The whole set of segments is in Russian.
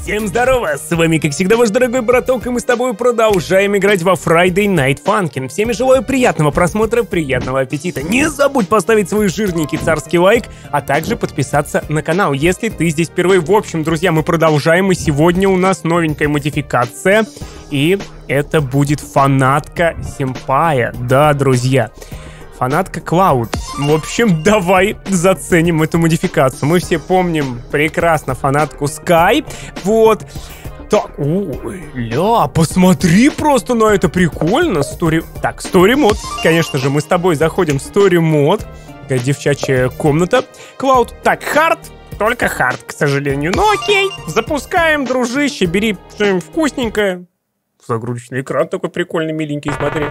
Всем здорово, с вами как всегда ваш дорогой браток, и мы с тобой продолжаем играть во Friday Night Funkin'. Всем желаю приятного просмотра, приятного аппетита. Не забудь поставить свой жирненький царский лайк, а также подписаться на канал, если ты здесь впервые. В общем, друзья, мы продолжаем, и сегодня у нас новенькая модификация, и это будет фанатка Симпая. Да, друзья, фанатка Клауд. В общем, давай заценим эту модификацию. Мы все помним прекрасно фанатку Скай. Вот. Так, ля, посмотри просто на это, прикольно. Story мод. Конечно же, мы с тобой заходим в Story мод. Такая девчачья комната. Клауд. Так, хард. Только хард, к сожалению. Ну окей. Запускаем, дружище. Бери что-нибудь вкусненькое. Загрузочный экран такой прикольный, миленький, смотри.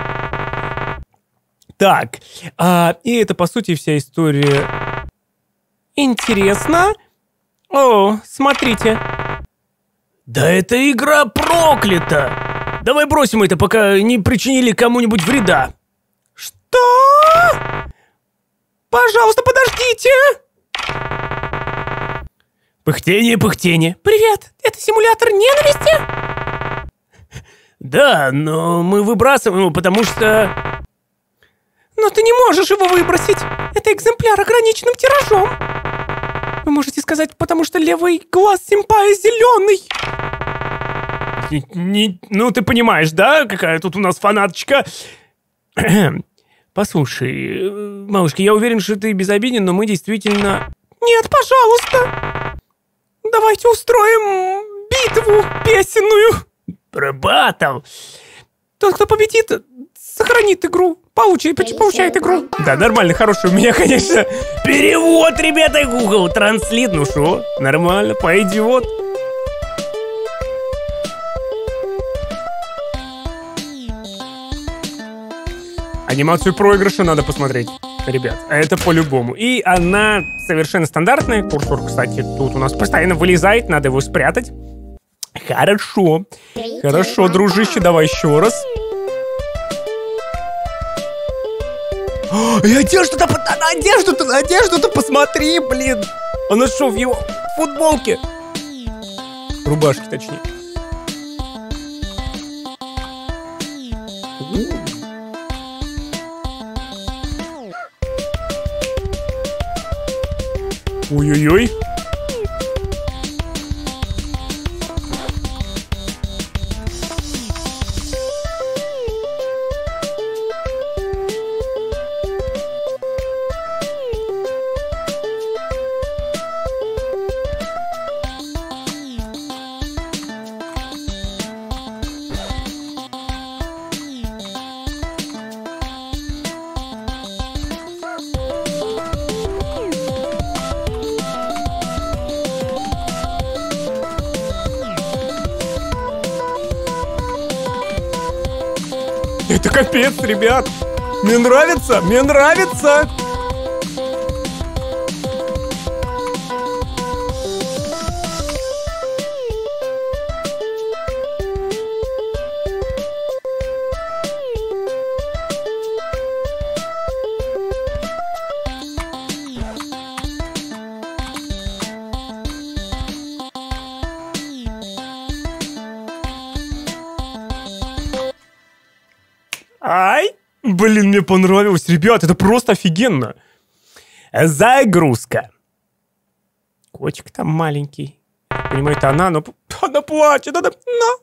Так, и это, по сути, вся история. Интересно. О, смотрите. Да эта игра проклята. Давай бросим это, пока не причинили кому-нибудь вреда. Что? Пожалуйста, подождите. Пыхтение, пыхтение. Привет, это симулятор ненависти? Да, но мы выбрасываем его, потому что... Но ты не можешь его выбросить. Это экземпляр ограниченным тиражом. Вы можете сказать, потому что левый глаз Симпая зеленый. Ну, ты понимаешь, да, какая тут у нас фанаточка? Послушай, малышка, я уверен, что ты безобиден, но мы действительно... Нет, пожалуйста. Давайте устроим битву песенную. Пробатал. Тот, кто победит, сохранит игру. Получает игру. Да, нормально, хороший у меня, конечно. Перевод, ребята, Google Translate. Ну шо, нормально, пойдет. Анимацию проигрыша надо посмотреть, ребят. Это по-любому. И она совершенно стандартная. Курсор, кстати, тут у нас постоянно вылезает. Надо его спрятать. Хорошо. Хорошо, дружище, давай еще раз. И одежду-то посмотри, блин. Она что, в его футболке? Рубашке, точнее. Ой-ой-ой. Это капец, ребят. Мне нравится, мне нравится. Ай, блин, мне понравилось, ребят, это просто офигенно. Загрузка. Котик там маленький. Понимаю, это она, но она плачет, она...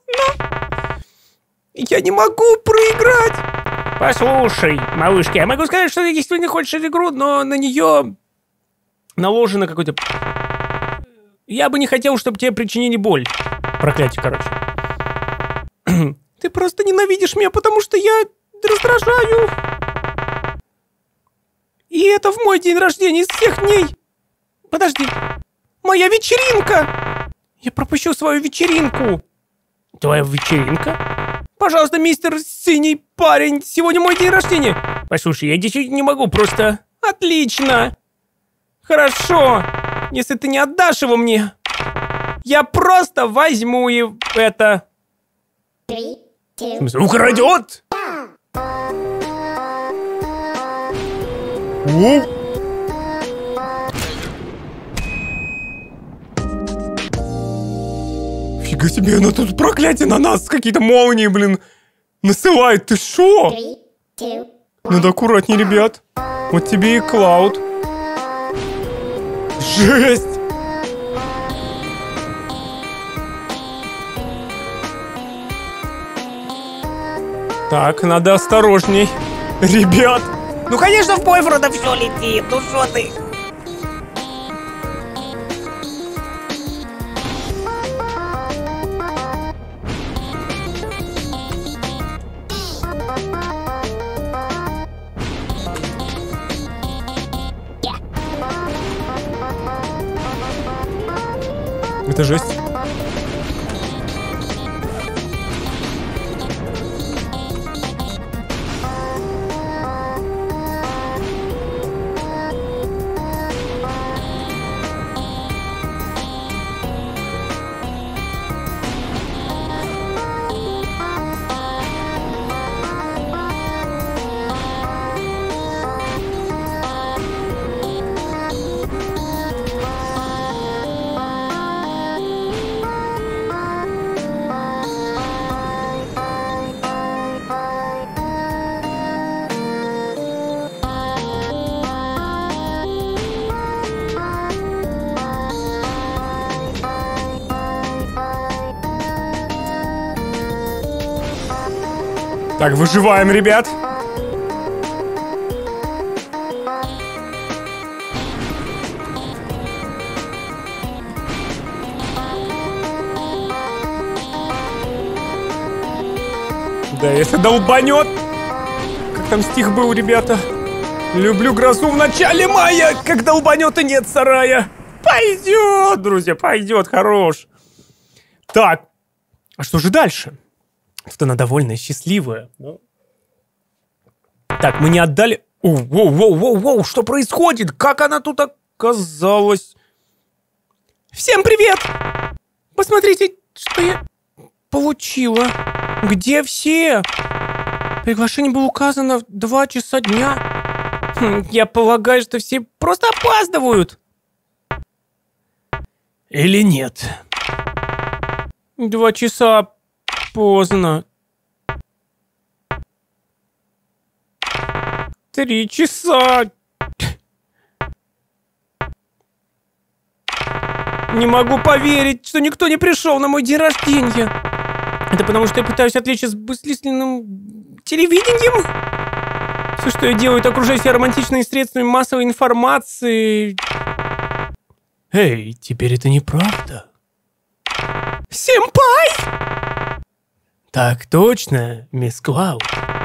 Я не могу проиграть. Послушай, малышка, я могу сказать, что ты действительно хочешь эту игру, но на нее наложено какое-то... Я бы не хотел, чтобы тебе причинили боль. Проклятие, короче. Ты просто ненавидишь меня, потому что я... раздражаю. И это в мой день рождения из всех дней. Подожди. Моя вечеринка. Я пропущу свою вечеринку. Твоя вечеринка? Пожалуйста, мистер синий парень, сегодня мой день рождения. Послушай, я действительно не могу, просто... Отлично. Хорошо. Если ты не отдашь его мне, я просто возьму и это... Украдет? Нифига себе, она тут проклятие на нас, какие-то молнии, блин, насылает. Ты шо? Надо аккуратнее, ребят. Вот тебе и Клауд. Жесть! Так, надо осторожней. Ребят! Ну, конечно, в бойфренда все летит. Ну, что ты? Это жесть. Так, выживаем, ребят. Да, это долбанет. Как там стих был, ребята? Люблю грозу в начале мая, как долбанет и нет сарая. Пойдет, друзья, пойдет, хорош. Так, а что же дальше? Что она довольно счастливая. Ну. Так, мы не отдали... Воу, что происходит? Как она тут оказалась? Всем привет! Посмотрите, что я получила. Где все? Приглашение было указано в 2 часа дня. Я полагаю, что все просто опаздывают. Или нет? 2 часа поздно. 3 часа. Не могу поверить, что никто не пришел на мой день рождения. Это потому, что я пытаюсь отвлечься с бессмысленным телевидением? Все, что я делаю, это окружаю себя романтичными средствами массовой информации. Эй, теперь это неправда. Сэмпай! Так точно, мисс Клауд.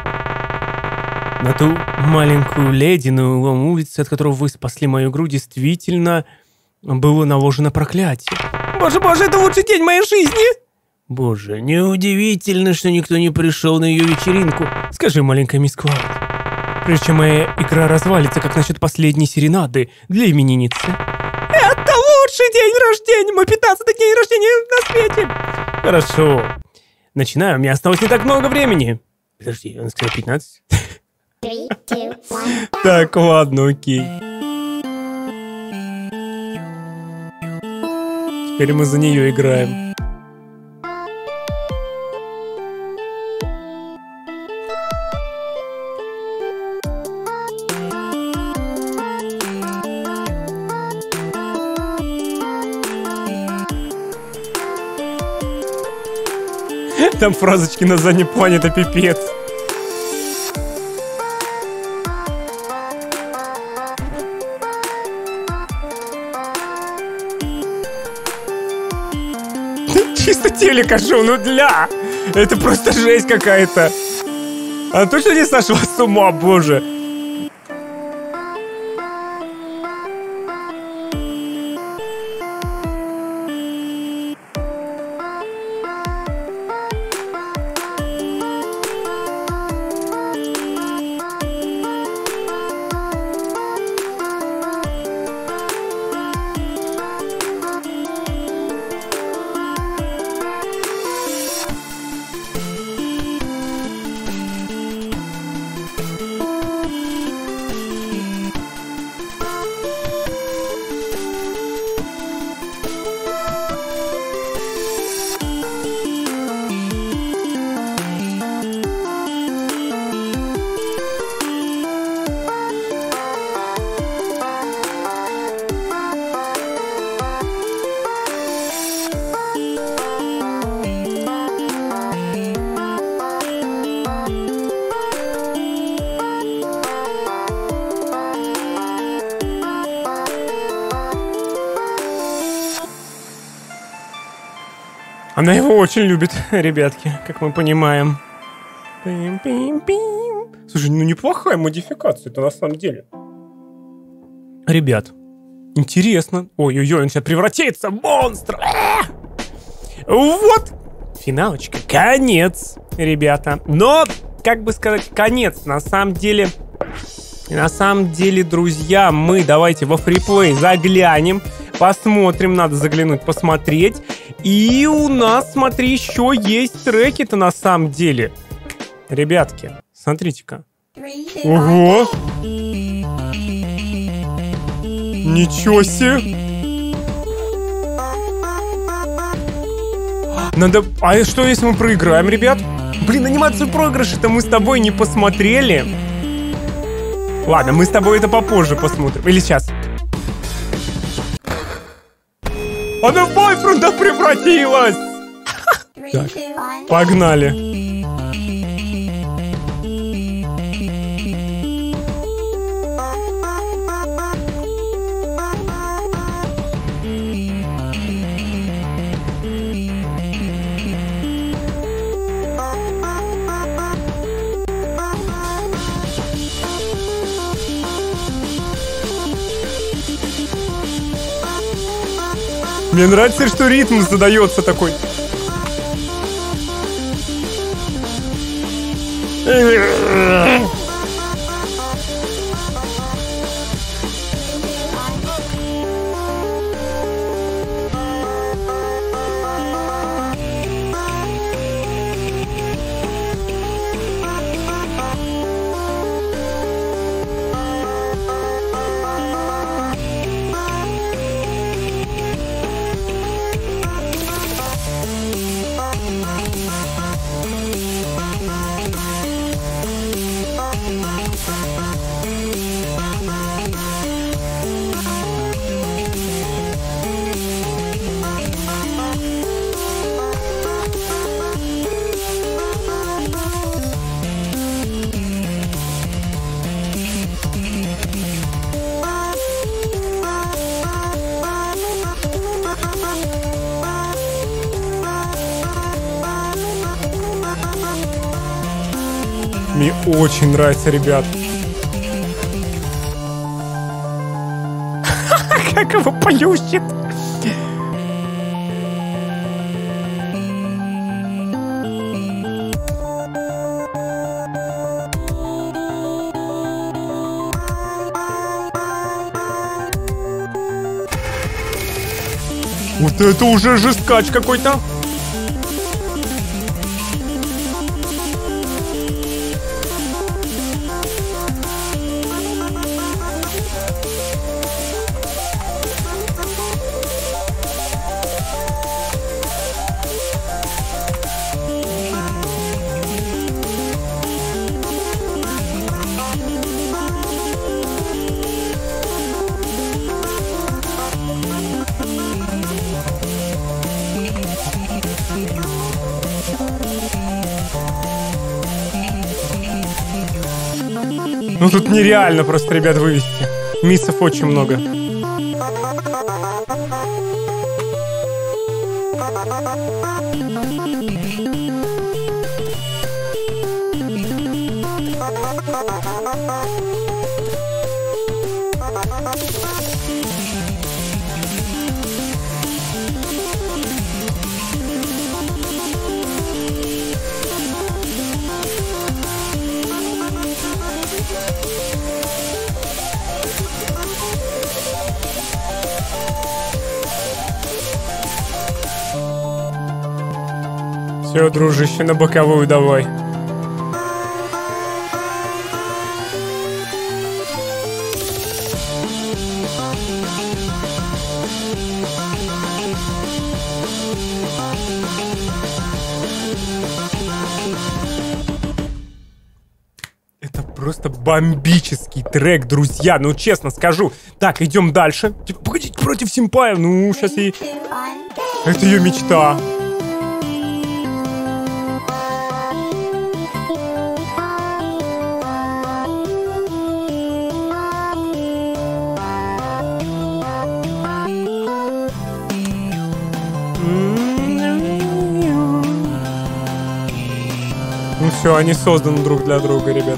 На ту маленькую леди на углом улицы, от которого вы спасли мою грудь, действительно было наложено проклятие. Боже, это лучший день моей жизни! Боже, неудивительно, что никто не пришел на ее вечеринку. Скажи, маленькая мисс Клауд, прежде чем моя игра развалится, как насчет последней серенады для именинницы? Это лучший день рождения! Мой 15-й день рождения на свете! Хорошо. Начинаем, мне осталось не так много времени. Подожди, он сказал 15? 3, 2, 1. Так, ладно, окей. Теперь мы за нее играем. Там фразочки на заднем плане, это пипец. Чисто телека шоу, ну для. Это просто жесть какая-то. Она точно не сошла с ума, боже. Она его очень любит, ребятки, как мы понимаем. Пим-пим-пим. Слушай, ну неплохая модификация это на самом деле. Ребят, интересно. Ой-ой-ой, он сейчас превратится в монстра. Вот. Финалочка. Конец, ребята. Но, как бы сказать, конец. На самом деле, друзья, мы давайте во фриплей заглянем. Посмотрим, надо заглянуть, посмотреть. И у нас, смотри, еще есть треки-то на самом деле. Ребятки, смотрите-ка. Ого! Ничего себе! Надо... А что, если мы проиграем, ребят? Блин, анимацию проигрыша-то мы с тобой не посмотрели. Ладно, мы с тобой это попозже посмотрим. Или сейчас. Она в бойфренда превратилась! Так, погнали. Мне нравится, что ритм задается такой. Мне очень нравится, ребят. Как его плющит. Вот это уже жесткач какой-то. Ну тут нереально просто, ребят, вывести. Миссов очень много. Все, дружище, на боковую давай. Это просто бомбический трек, друзья, ну честно скажу. Так, идем дальше. Погодите, против Симпая, ну сейчас и... Это ее мечта. Все, они созданы друг для друга, ребят.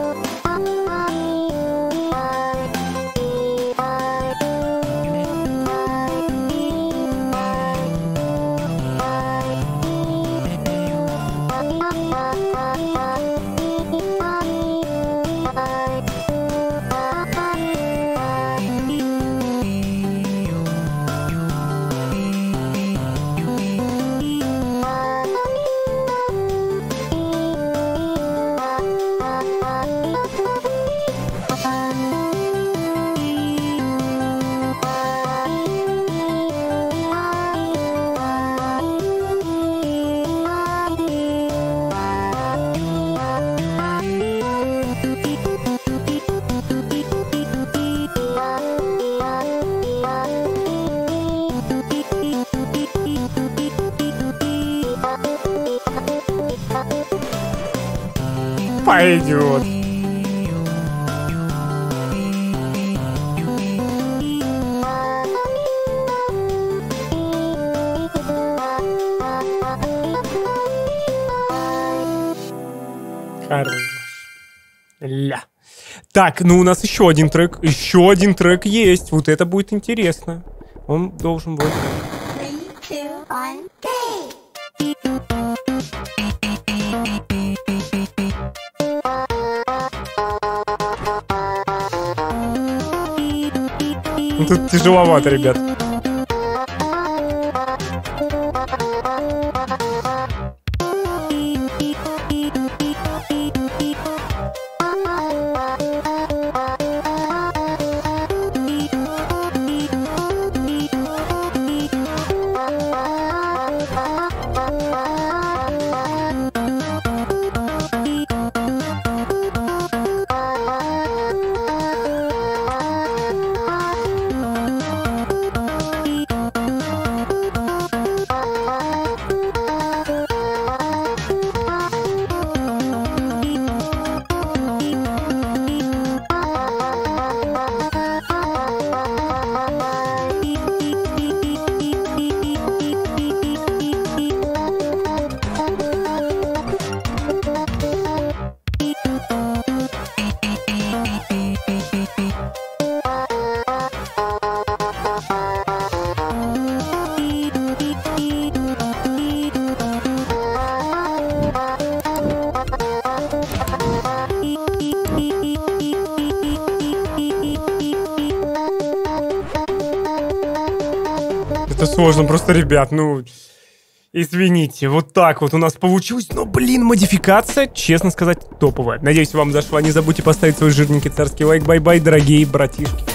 Пойдет. Хорош. Ля. Так, ну у нас еще один трек. Еще один трек есть. Вот это будет интересно. Он должен быть. 3, 2, 1, Ну, тут тяжеловато, ребят. Это сложно просто, ребят, ну... Извините, вот так вот у нас получилось. Но, блин, модификация, честно сказать, топовая. Надеюсь, вам зашла. Не забудьте поставить свой жирненький царский лайк. Бай-бай, дорогие братишки.